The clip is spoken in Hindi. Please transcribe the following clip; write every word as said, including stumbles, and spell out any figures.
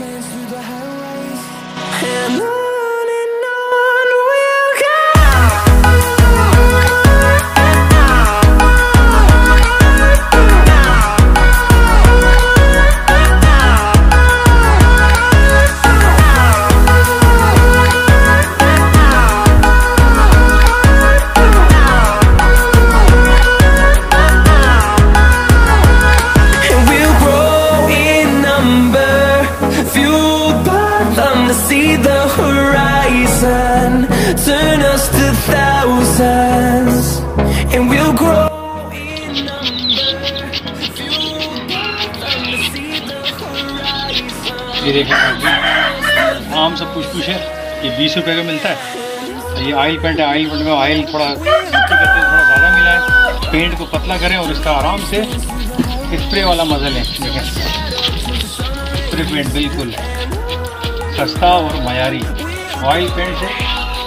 See the horizon, turn us to thousands, and we'll grow in number. ये देखिए आम सब कुछ कुछ है, ये बीस रुपए का मिलता है। ये ऑयल पेंट है, ऑयल पेंट में ऑयल थोड़ा थोड़ा ज़्यादा मिला है, पेंट को पतला करें और इसका आराम से स्प्रे वाला मजा लें। देखें स्प्रे पेंट बिल्कुल सस्ता और मयारी ऑयल पेंट से